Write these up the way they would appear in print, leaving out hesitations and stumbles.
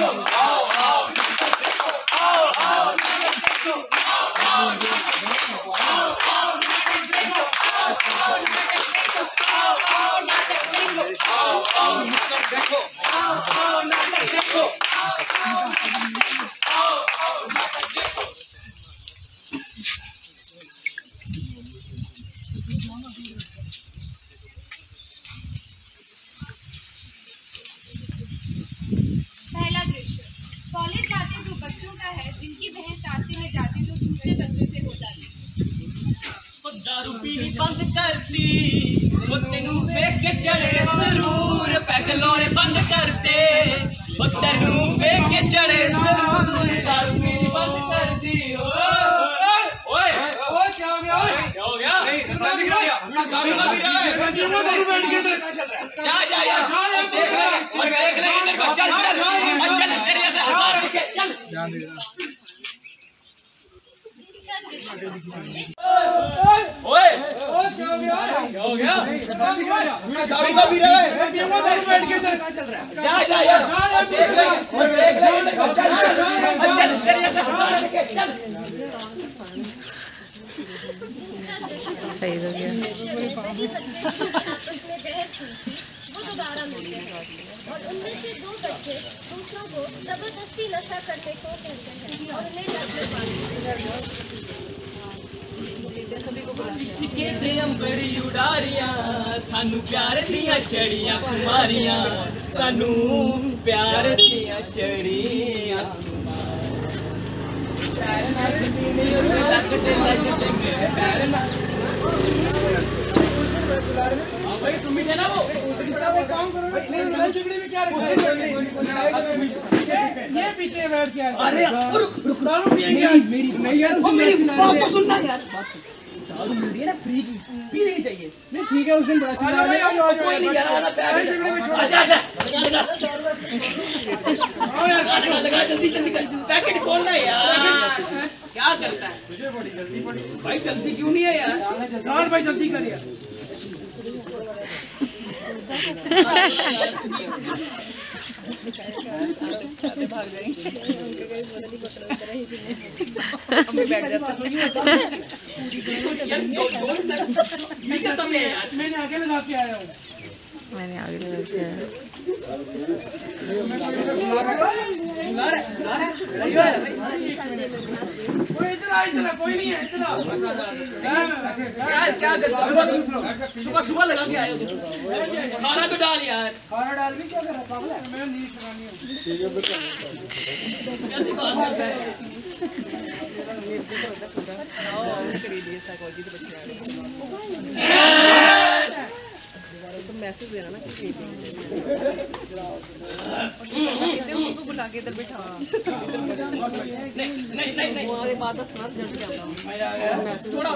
पहला दृश्य कॉलेज जाते दो बच्चों का है जिनकी बहस रास्ते में जाती तो दूसरे बच्चों से हो जाती। दारू पीनी बंद कर दी वो तेनू वेख के चढ़े सरूर पैग लाने बंद कर दे वो तेनू वेख के चढ़े सरूर दारू पीनी बंद कर दी। ओए ओए क्या हो गया? क्या हो गया? शादी कर दिया दारू का पी रहा है दारू बैठ के चल रहा है। जा जा यार देख ले इधर को चल चल चल तेरे जैसे हजार के चल ध्यान दे। ओए क्या हो गया? क्या हो गया? दारू का पी रहा है दारू बैठ के चल रहा है। जा जा यार देख ले इधर को चल चल तेरे जैसे हजार के चल। सही हो गया। वो दोबारा मिले और उनमें से दो बच्चे दूसरों को जबरदस्ती नशा करने को कहते हैं और उन्हें इश्के दे अंबरी उड़ारियां सानू प्यार दियां चढ़ियां कुमारियां सानू प्यार दियां चढ़ियां भाई तुम भी देना वो काम करो में क्या ये पीछे बैठ के अरे दारू पिएंगे मेरी नहीं यार मेरी बात तो सुनना यार दारू मिल रही है ना फ्री की पी लेनी चाहिए। नहीं ठीक है उस दिन बड़ा चला रहे हैं कोई नहीं यार आजा आजा लगा जल्दी जल्दी पैकेट खोलना यार क्या करता है तुझे बड़ी जल्दी पड़ी भाई जल्दी क्यों नहीं है यार भाई जल्दी कर यार। भाग जाएंगे बैठ जाता मैंने आगे लगा के आया हूँ मैंने आगे लगा के आया कोई नहीं है क्या सुबह सुबह लगा के आए खाना तो डाल यार खाना डाल भी क्या कर रहा पागल है मैं नींद करानी है कैसी बात करता है तो मैसेज देना ना कि उनको बुला के इधर बिठा नहीं वो बात साथ जड़ के आता हूं थोड़ा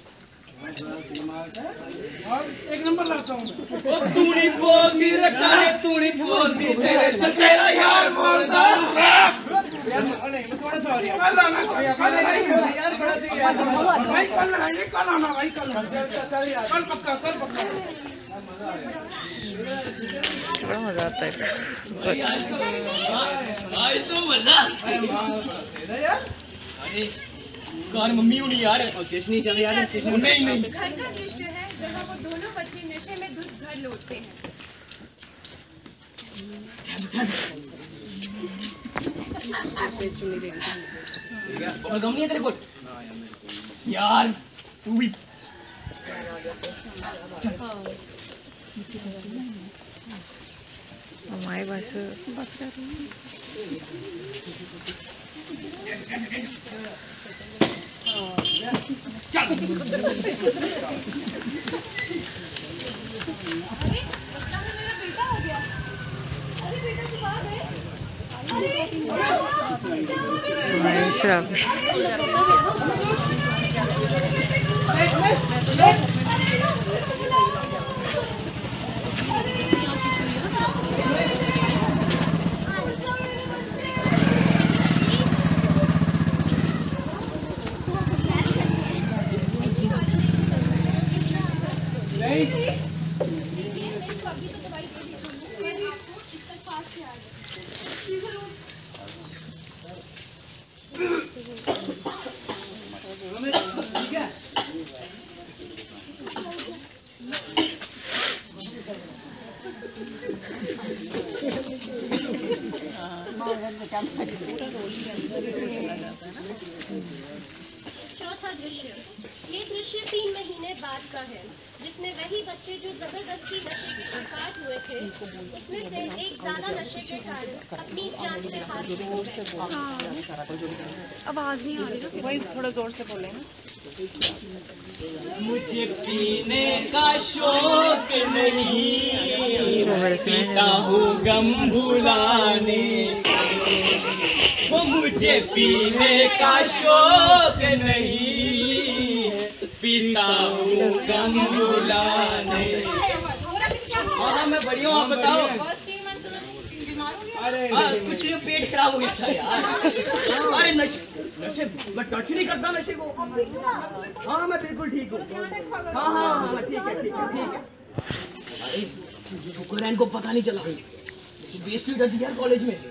एक नंबर लाता हूं ओ तूनी बोलती रखा है तूनी बोलती तेरा यार बोलता यार नहीं मैं थोड़ा सा यार बड़ा सी भाई कल आना भाई कल पक्का बड़ा मजा आता है आज तो मजा यार मम्मी नहीं यार किस नहीं चले यार नहीं घर का दृश्य है जहाँ वो दोनों बच्चे नशे में धुत घर लौटते हैं। नहीं है तेरे को यार तू भी हमारे बस कर रही है शराब चौथा दृश्य। ये दृश्य 3 महीने बाद का है, जिसमें वही बच्चे जो जबरदस्ती नशे के शिकार हुए थे, उसमें से एक ज्यादा नशे के कारण अपनी जान से हाथ आवाज नहीं आ रही, वही थोड़ा जोर से बोले ना। मुझे पीने का शौक नहीं, पीता हूँ गम भुलाने, वो मुझे पीने का शौक नहीं, पीता हूँ गम भुलाने। हाँ मैं बढ़िया हूँ, आप बताओ। अरे कुछ नहीं, पेट खराब हो गया था यार। अरे नशे मैं टच नहीं करता नशे को। हाँ मैं बिल्कुल ठीक हूँ। हाँ हाँ हाँ ठीक है ठीक है ठीक है। अरे शुक्र है इनको पता नहीं चला, बेइज्जती कर दी यार कॉलेज में।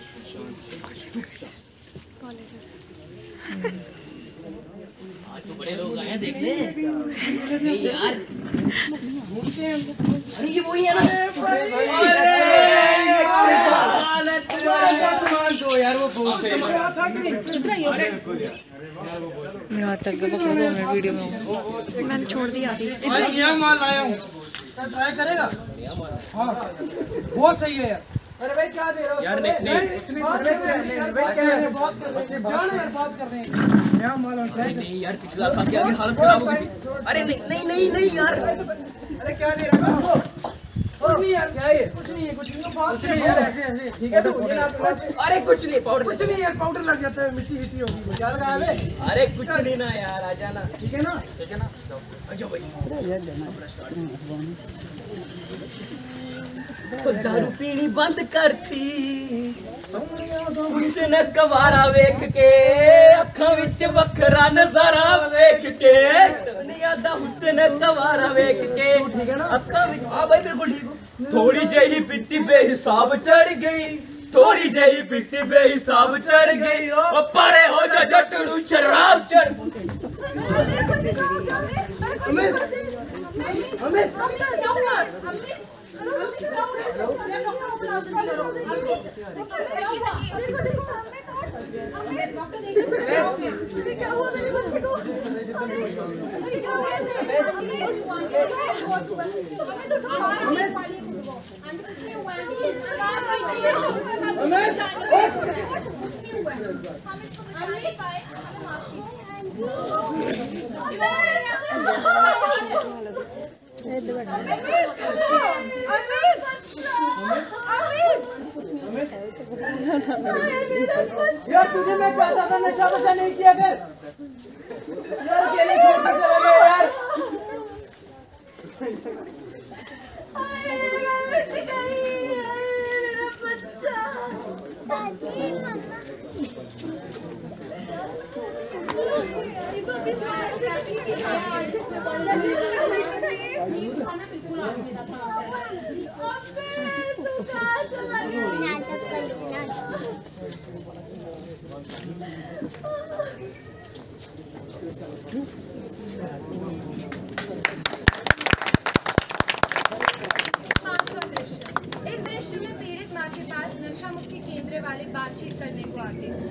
आज तो बड़े लोग आए हैं देखने। यार अरे ये वही है ना। यार वो मेरा हाथ तक पकड़ो, 2 मिनट वीडियो में हूँ। मैंने छोड़ दिया अभी। ये माल लाया हूँ, ट्राई करेगा? हाँ बहुत सही है यार। अरे भाई क्या दे रहे हो यार? नहीं यार, पिछला खा के आगे हालत खराब हो गई। अरे नहीं नहीं नहीं नहीं यार। अरे क्या दे रहा है? कुछ नहीं यार, क्या है? कुछ नहीं है, कुछ नहीं यार, ऐसे ऐसे ठीक है। अरे कुछ नहीं, पाउडर कुछ नहीं यार, पाउडर लग जाता है, मिट्टी हिट्टी होगी। क्या लगा है? अरे कुछ नहीं ना यार, आ जाना। ठीक है ना? ठीक है ना? अच्छा भाई तो दारू पीनी बंद करती, उसने कवारा वेख के, अखां विच वखरा नजारा वेख के, नहीं आता उसने कवारा वेख के, अखां विच। हाँ भाई बिल्कुल ठीक हूँ। थोड़ी जही पिट्टी बेहिसाब चढ़ गई, थोड़ी जही पिट्टी बेहिसाब चढ़ गई, और परे हो जा जटड़ू शराब चढ़ गई। यार तुझे मैं कहता था नशा वशा नहीं किया कर यार, अकेले छोड़ के चला गया यार। इस दृश्य में पीड़ित माँ के पास नशा मुक्ति केंद्र वाले बातचीत करने को आते हैं।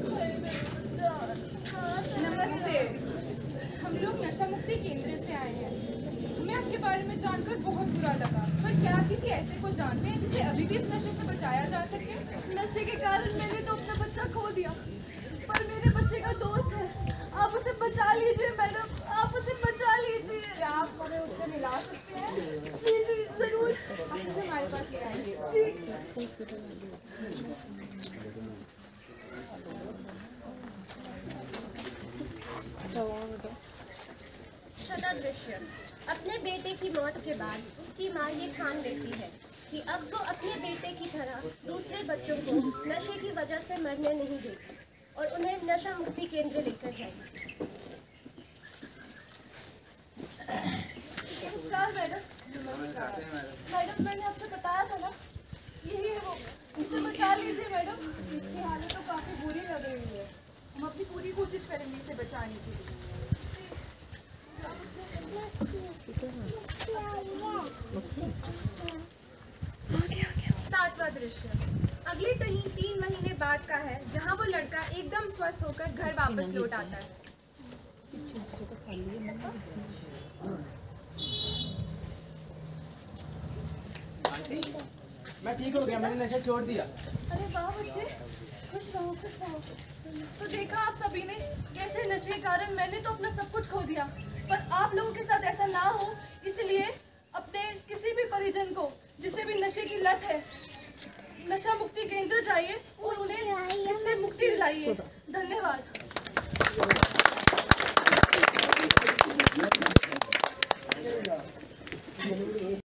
नमस्ते, हम लोग नशा मुक्ति केंद्र से आए हैं। हमें आपके बारे में जानकर बहुत बुरा लगा, पर क्या आप किसी ऐसे को जानते हैं जिसे अभी भी इस नशे से बचाया जा सके? नशे के कारण मैंने तो अपना बच्चा खो दिया, पर मेरे बच्चे का दोस्त है, आप उसे बचा लीजिए मैडम, आप उसे बचा लीजिए। क्या आप हमें उससे मिला सकते हैं? जी जी जरूर, आप उसे हमारे पास ले आएंगे। छठा दृश्य। अपने बेटे की मौत के बाद उसकी माँ ये ठान लेती है कि अब वो अपने बेटे की तरह दूसरे बच्चों को नशे की वजह से मरने नहीं देगी और उन्हें नशा मुक्ति केंद्र लेकर जाएगी। नमस्कार मैडम। मैडम मैंने आपसे बताया था ना, यही है वो, इसे बचा लीजिए मैडम। इसकी हालत तो काफी बुरी लग रही है, हम अपनी पूरी कोशिश करेंगे इसे बचाने की। सातवां दृश्य। अगले 3 महीने बाद का है, जहां वो लड़का एकदम स्वस्थ होकर घर वापस लौट आता है। मैं ठीक हो गया, मैंने नशा छोड़ दिया। अरे वाह बच्चे, खुश रहो खुश रहो। तो देखा आप सभी ने कैसे नशे के कारण मैंने तो अपना सब कुछ खो दिया, पर आप लोगों के साथ ऐसा ना हो, इसलिए अपने किसी भी परिजन को जिसे भी नशे की लत है, नशा मुक्ति केंद्र जाइए और उन्हें इससे मुक्ति दिलाइए। धन्यवाद।